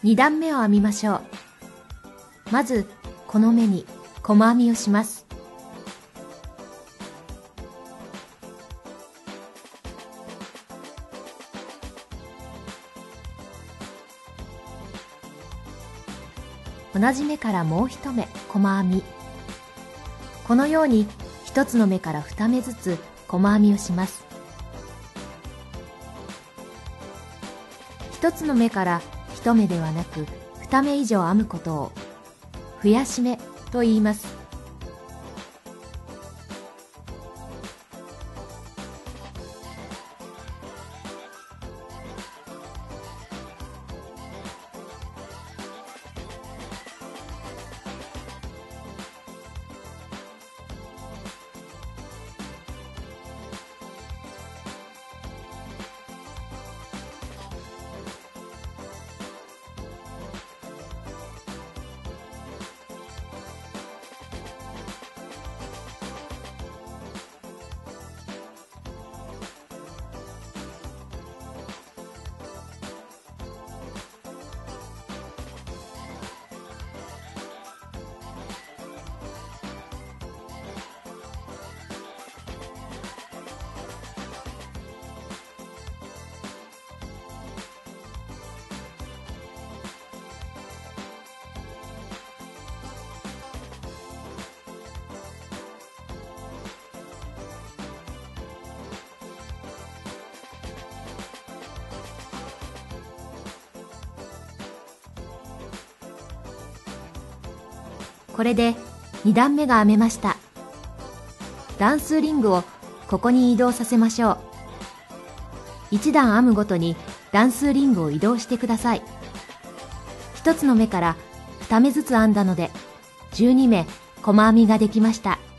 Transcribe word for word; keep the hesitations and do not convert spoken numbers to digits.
に段目を編みましょう。まずこの目に細編みをします。同じ目からもう一目細編み。このように一つの目から二目ずつ細編みをします。一つの目から一目ではなく二目以上編むことを増やし目と言います。これでに段目が編めました。段数リングをここに移動させましょう。いち段編むごとに段数リングを移動してください。ひとつの目からに目ずつ編んだのでじゅうに目細編みができました。